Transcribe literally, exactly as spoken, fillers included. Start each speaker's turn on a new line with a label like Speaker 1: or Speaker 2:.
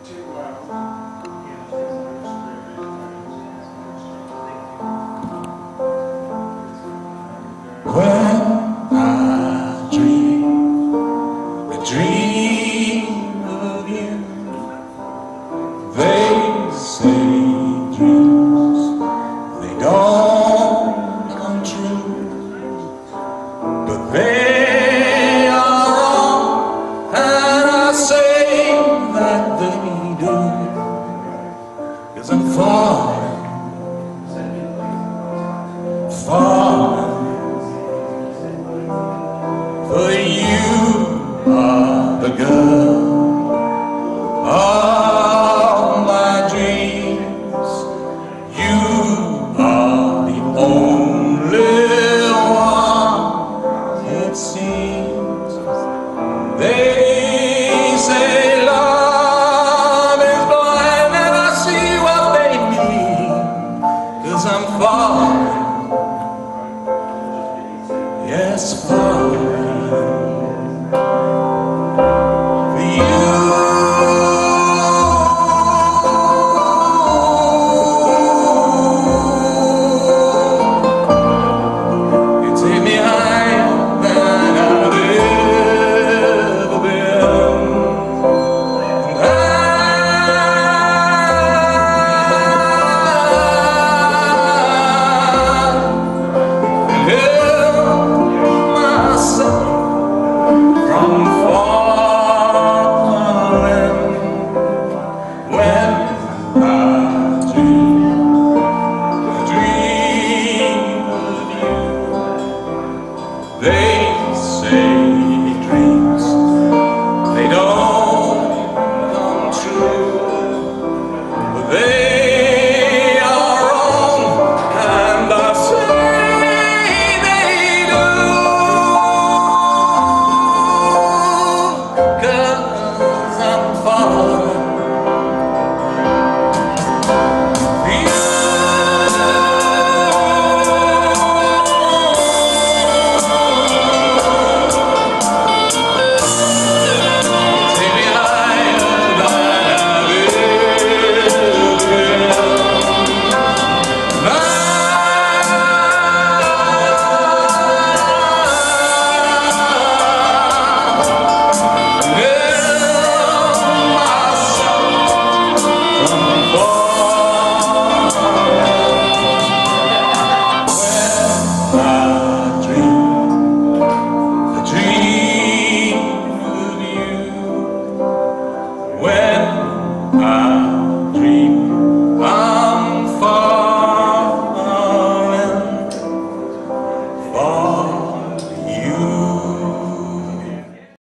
Speaker 1: When I dream, I dream of you. They say dreams, they don't come true, but they are wrong, and I say that they do, 'cause I'm falling, falling for you are the girl of my dreams. You are the only one, it seems. They say love is blind, and I see what they mean, 'cause I'm falling, yes, falling. They say dreams, they don't come true, but they are wrong, and I say they do, 'cause I'm falling. When I